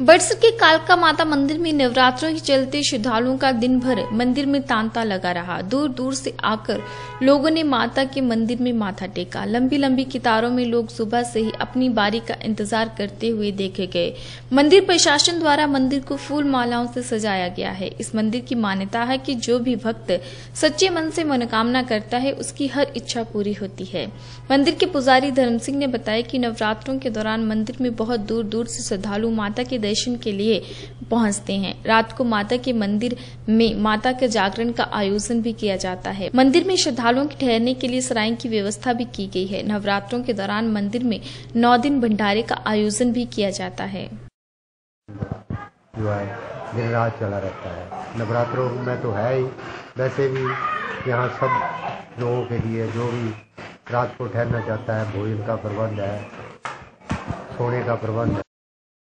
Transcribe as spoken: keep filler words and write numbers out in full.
बड़सर के कालका माता मंदिर में नवरात्रों के चलते श्रद्धालुओं का दिन भर मंदिर में तांता लगा रहा। दूर दूर से आकर लोगों ने माता के मंदिर में माथा टेका। लंबी लंबी कतारों में लोग सुबह से ही अपनी बारी का इंतजार करते हुए देखे गए। मंदिर प्रशासन द्वारा मंदिर को फूल मालाओं से सजाया गया है। इस मंदिर की मान्यता है कि जो भी भक्त सच्चे मन से मनोकामना करता है उसकी हर इच्छा पूरी होती है। मंदिर के पुजारी धर्म सिंह ने बताया कि नवरात्रों के दौरान मंदिर में बहुत दूर दूर से श्रद्धालु माता के दर्शन के लिए पहुंचते हैं। रात को माता के मंदिर में माता के जागरण का आयोजन भी किया जाता है। मंदिर में श्रद्धालुओं के ठहरने के लिए सराय की व्यवस्था भी की गई है। नवरात्रों के दौरान मंदिर में नौ दिन भंडारे का आयोजन भी किया जाता है। जो है दिन रात चला रहता है। नवरात्रों में तो है ही, वैसे भी यहाँ सब लोगों के लिए जो भी रात को ठहरना चाहता है भोजन का प्रबंध है, सोने का प्रबंध है।